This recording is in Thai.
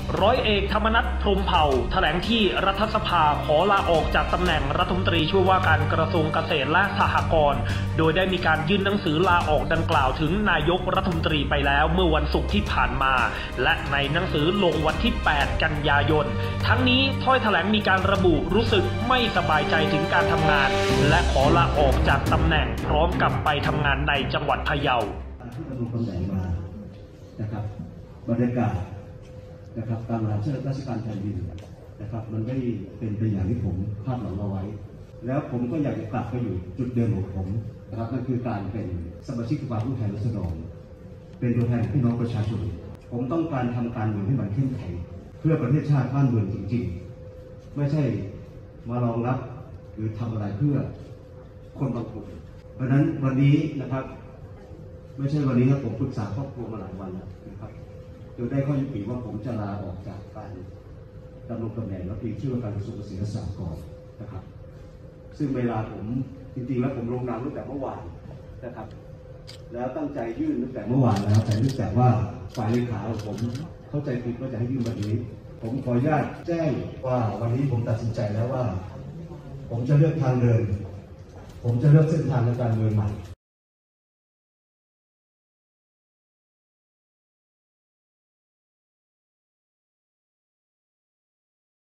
ร้อยเอกธรรมนัส พรหมเผ่าแถลงที่รัฐสภาขอลาออกจากตำแหน่งรัฐมนตรีช่วยว่าการกระทรวงเกษตรและสหกรณ์โดยได้มีการยื่นหนังสือลาออกดังกล่าวถึงนายกรัฐมนตรีไปแล้วเมื่อวันศุกร์ที่ผ่านมาและในหนังสือลงวันที่ 8 กันยายนทั้งนี้ถ้อยแถลงมีการระบุรู้สึกไม่สบายใจถึงการทำงานและขอลาออกจากตำแหน่งพร้อมกับไปทำงานในจังหวัดพะเยาที่ดำรงตำแหน่งมานะครับบรรยากาศนะครับการบริหารราชการแผ่นดินนะครับมันไม่เป็นไปอย่างที่ผมคาดหวังเอาไว้แล้วผมก็อยากจะกลับไปอยู่จุดเดิมของผมนะครับนั่นคือการเป็นสมาชิกสภาผู้แทนราษฎรเป็นตัวแทนพี่น้องประชาชนผมต้องการทำการเมืองให้มันเข้มแข็งเพื่อประเทศชาติบ้านเมืองจริงๆไม่ใช่มารองรับหรือทำอะไรเพื่อคนบางกลุ่มเพราะฉะนั้นวันนี้นะครับไม่ใช่วันนี้ครับผมปรึกษาครอบครัวมาหลายวันแล้วนะครับโดยได้ข้อยุติว่าผมจะลาออกจากการดำรงตำแหน่งรัฐมนตรีช่วยว่าการกระทรวงเกษตรและสหกรณ์นะครับซึ่งเวลาผมจริงๆแล้วผมลงนามตั้งแต่เมื่อวานนะครับแล้วตั้งใจยื่นตั้งแต่เมื่อวานแล้วแต่เนื่องจากว่าฝ่ายเลขาของผมเข้าใจผิดว่าจะให้ยื่นวันนี้ผมขออนุญาตแจ้งว่าวันนี้ผมตัดสินใจแล้วว่าผมจะเลือกทางเดินผมจะเลือกเส้นทางในการเมืองใหม่